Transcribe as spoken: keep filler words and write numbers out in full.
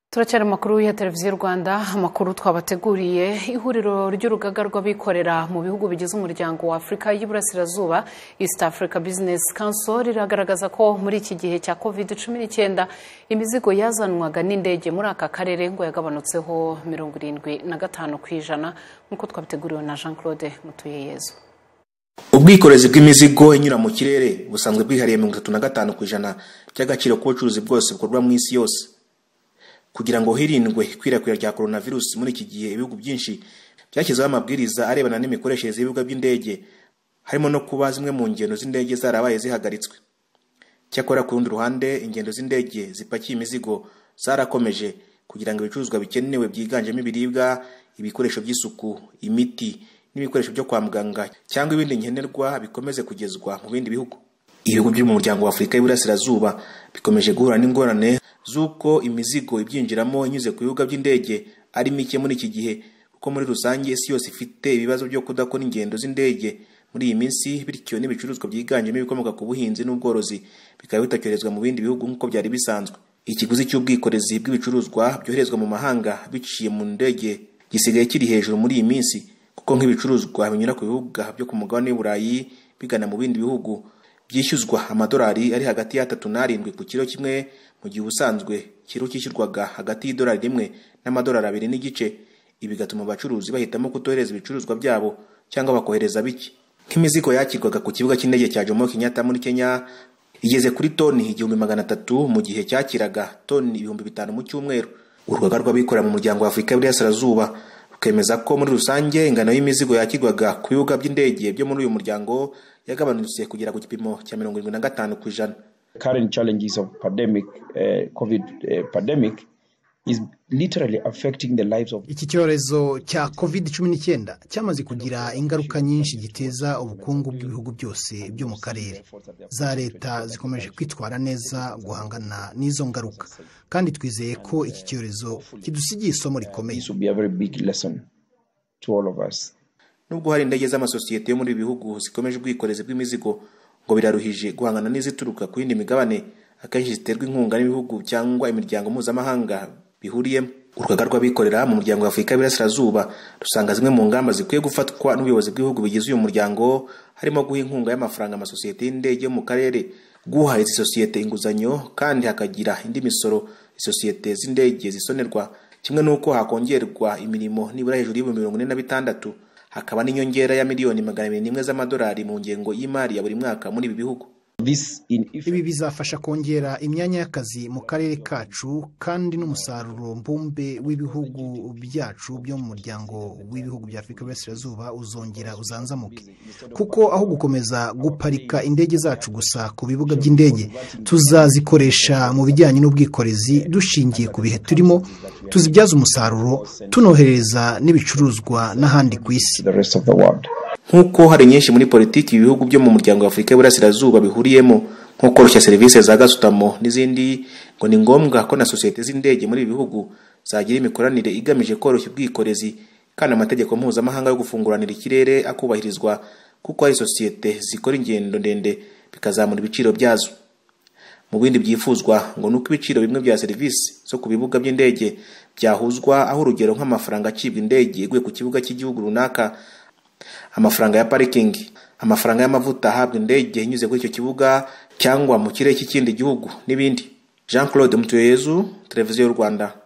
Turacyari makuru ya televiziyo Rwanda, amakuru twabateguriye. Ihuriro ry'urugaga rw'abikorera mu bihugu bigize umuryango wa Afrika y'Iburasirazuba East Africa Business Council riragaragaza ko muri iki gihe cya covid cumi n'icyenda imizigo yazanwaga n'indege muri aka karere ngo yagabanutseho mirongo irindwi na gatanu ku ijana nk'uko twabiteguriwe na Jean Claude Mutuyeyezu. Ubwikorezi bw'imizigo inyura mu kirere busanzwe bwihariye mirongo itatu na gatanu ku ijana cy'agaciro k'ubucuruzi bwose bukorwa mu isi yose. Kugira ngo hirindwe ikwirakwira rya coronavirus muri iki gihe ibihugu byinshi byashyizeho amabwiriza arebana n'imikoreshereze y'ibibuga by'indege, harimo no kuba zimwe mu ngendo z'indege zarabaye zihagaritswe. Cyakora ku rundi ruhande ingendo z'indege zipakiye imizigo zarakomeje kugira ngo ibicuruzwa bikenewe byiganjemo ibiribwa, ibikoresho by'isuku, imiti n'ibikoresho byo kwa muganga cyangwa ibindi nkenerwa bikomeze kugezwa mu bindi bihugu. Ibihugu byo mu muryango wa Afrika y'Iburasirazuba bikomeje guhura n'ingorane zuko imizigo ibyinjiramo inyuze ku bibuga by'indege ari mike muri iki gihe, kuko muri rusange isi yose ifite ibibazo byo kudakora ingendo z'indege muri iyi minsi, bityo n'ibicuruzwa byiganjemo ibikomoka ku buhinzi n'ubworozi bikaba bitakyorezwa mu bindi bihugu nk'uko byari bisanzwe. Ikiguzi cy'ubwikorezi bw'ibicuruzwa byoherezwa mu mahanga biciye mu ndege gisigaye kiri hejuru muri iyi minsi, kuko nk'ibicuruzwa binyura ku bibuga byo ku mugabane w'Uburayi bigana mu bindi bihugu byishyuzwa amadolari ari hagati ya tatu n'arindwi ku kilo kimwe, mu gihe ubusanzwe kiro cyishyurwaga hagati y'idolari rimwe n'amadolari abiri n'igice. Ibi bigatuma abacuruzi bahitamo kutohereza ibicuruzwa byabo cyangwa bakohereza bike. Nk'imizigo yakirwaga ku kibuga cy'indege cya Jomo Kenyatta muri Kenya igeze kuri toni igihumbi magana atatu mu gihe cyakiraga toni ibihumbi bitanu mu cyumweru. Urugaga rw'abikorera mu muryango wa Afrika y'Iburasirazuba rukemeza ko muri rusange ingano y'imizigo yakirwaga ku bibuga by'indege byo muri uyu muryango yagabanutse kugera ku gipimo cya mirongo irindwi na gatanu ku ijana. Current challenges of pandemic, uh, COVID uh, pandemic is literally affecting the lives of. Iki cyorezo cya covid cumi n'icyenda cyamaze kugira ingaruka nyinshi giteza ubukungu bw'ibihugu byose byo mu karere. Za leta zikomeje kwitwara neza guhangana n'izo ngaruka, kandi twizeye ko iki cyorezo kidusigiye isomo rikomeye. This will be a very big lesson to all of us. Nubwo hari indege z'amasosiyete yo muri bihugu zikomeje ubwikorezi bw'imizigo ngo biraruhije guhangana n'izituruka ku yindi migabane, akenshi ziterwa inkunga n'ibihugu cyangwa imiryango mpuzamahanga bihuriyemo. Urugaga rw'abikorera mu muryango wa Afrika y'Iburasirazuba rusanga zimwe mu ngamba zikwiye gufatwa n'ubuyobozi bw'ibihugu bigize uyu muryango harimo guha inkunga y'amafaranga amasosiyete y'indege yo mu karere, guha izi sosiyete inguzanyo, kandi hakagira indi misoro isosiyete z'indege zisonerwa, kimwe n'uko hakongerwa imirimo nibura hejuru y'ibihumbi mirongo ine na bitandatu, hakaba n'inyongera ya miliyoni magana abiri n'imwe z'amadolari mu ngengo y'imari ya buri mwaka muri ibi bihugu. Ibi bizafasha kongera imyanya y'akazi mu karere kacu, kandi n'umusaruro mbumbe w'ibihugu byacu byo mu muryango w'ibihugu bya Afrika y'Iburasirazuba uzongera uzanzamuke, kuko aho gukomeza guparika indege zacu gusa ku bibuga by'indege, tuzazikoresha mu bijyanye n'ubwikorezi dushingiye ku bihe turimo, tuzibyaza umusaruro tunohereza n'ibicuruzwa n'ahandi ku isi. Nkuko hari nyinshi muri politiki ibihugu byo mu muryango wa Afrika y'Iburasirazuba bihuriyemo, nko koroshya serivisi za gasutamo n'izindi, ngo ni ngombwa ko na sosiyete z'indege muri ibi bihugu zagira imikoranire igamije koroshya ubwikorezi, kandi amategeko mpuzamahanga yo gufunguranira ikirere akubahirizwa, kuko hari sosiyete zikora ingendo ndende bikazamura ibiciro byazo. Mu bindi byifuzwa ngo nuko ibiciro bimwe bya serivisi zo ku bibuga by'indege byahuzwa, aho urugero nk'amafaranga acibwa indege iguye ku kibuga cy'igihugu runaka, amafaranga ya parking, amafaranga y'amavuta ahabwa indege inyuze kuri icyo kibuga cyangwa mu kirere cy'ikindi gihugu n'ibindi. Jean Claude Mutuyeyezu, Televiziyo y'u Rwanda.